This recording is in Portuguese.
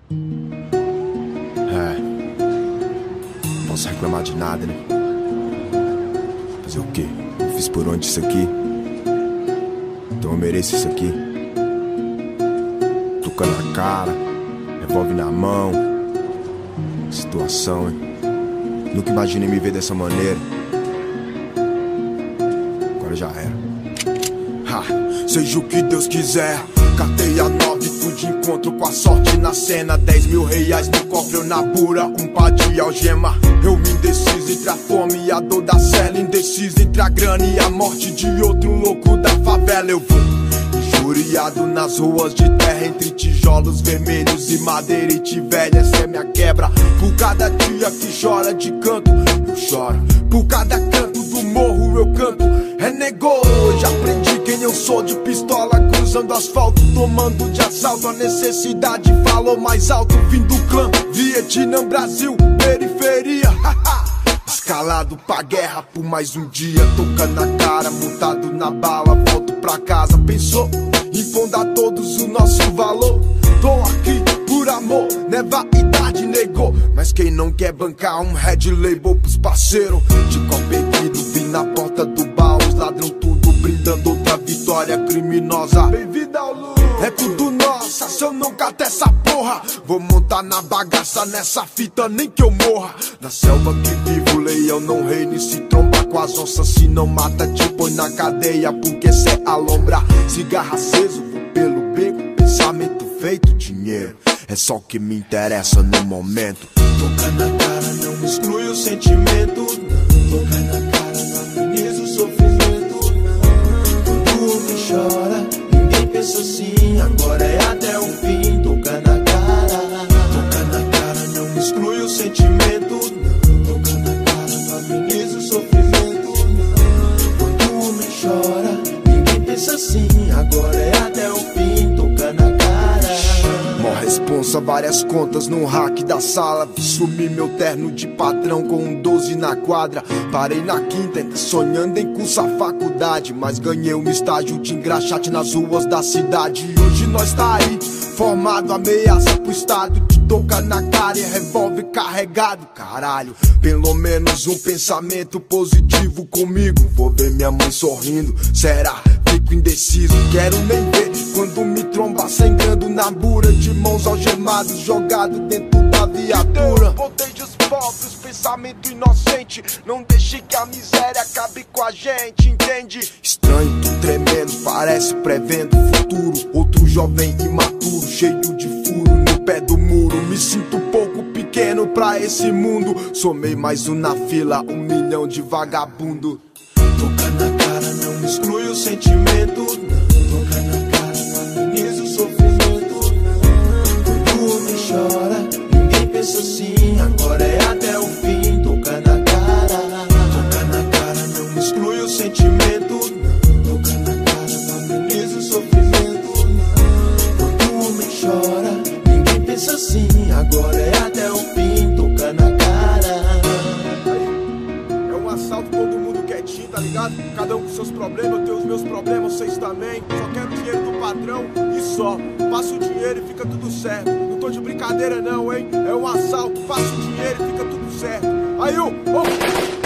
Não posso reclamar de nada, né? Fazer o quê? Eu fiz por onde isso aqui? Então eu mereço isso aqui. Tuca na cara, revólver na mão. Situação, hein? Nunca imaginei me ver dessa maneira. Agora já era. Seja o que Deus quiser. Catei a 9, fui de encontro com a sorte na cena. 10 mil reais no cofre ou na bura, um par de algema. Eu me indeciso entre a fome e a dor da cela. Indeciso entre a grana e a morte de outro louco da favela. Eu vou injuriado nas ruas de terra, entre tijolos vermelhos e madeirite velha. Essa é minha quebra. Por cada dia que chora de canto, eu choro. Por cada canto do morro eu canto. É negou, hoje aprendi quem eu sou. De pistola cruzando asfalto, tomando de assalto. A necessidade falou mais alto. Vim do clã, Vietnã, Brasil, periferia. Escalado pra guerra por mais um dia. Tocando na cara, montado na bala. Volto pra casa, pensou em fundar todos o nosso valor. Tô aqui por amor, né? Vaidade negou. Mas quem não quer bancar um red label pros parceiros? De qual pedido vim na porta do bar. Os ladrão tudo brindando outra vitória criminosa. Bem-vindo ao lucro, é tudo nossa. Se eu não catar essa porra, vou montar na bagaça nessa fita, nem que eu morra. Na selva que vivo, leão não reina e se tromba com as onças. Se não mata, te põe na cadeia, porque cê alombra. Cigarro aceso, vou pelo beco, pensamento feito dinheiro. É só o que me interessa no momento. Toca na cara, não exclui o sentimento. Toca na cara, não ameniza o sofrimento. Quando o homem chora, ninguém pensa assim. Agora é até o fim. Toca na cara, não exclui o sentimento. Toca na cara, não ameniza o sofrimento. Quando o homem chora, ninguém pensa assim. Agora é até o fim. Toca na cara. Mó responsa, várias contas num hack da sala. Vi sumir meu terno de patrão com um 12 na quadra. Parei na quinta, ainda sonhando em cursar faculdade. Mas ganhei um estágio de engraxate nas ruas da cidade. E hoje nós tá aí, formado, ameaça pro estado. De toca na cara e revólver carregado. Caralho, pelo menos um pensamento positivo comigo. Vou ver minha mãe sorrindo, será? Fico indeciso, quero nem ver quando me trombar sangrando na bura. De mãos algemadas, jogado dentro da viatura. Proteja os pobres, pensamento inocente. Não deixe que a miséria acabe com a gente, entende? Estranho, tô tremendo, parece prevendo o futuro. Outro jovem imaturo, cheio de furo no pé do muro. Me sinto um pouco pequeno pra esse mundo. Somei mais um na fila, 1 milhão de vagabundo. Toca na cara, não exclui o sentimento. Toca na cara, não ameniza o sofrimento. Quando o homem chora, ninguém pensa assim. Agora é até o fim. Toca na cara, não exclui o sentimento. Toca na cara, não ameniza o sofrimento. Quando o homem chora, ninguém pensa assim. Agora é até o fim. Toca na cara. É um assalto, todo mundo quietinho, tá ligado? Cada um com seus problemas, eu tenho os meus problemas, vocês também. Só quero dinheiro do patrão e só. Passa o dinheiro e fica tudo certo. Não tô de brincadeira não, hein? É um assalto, passa o dinheiro e fica tudo certo. Aí, ô!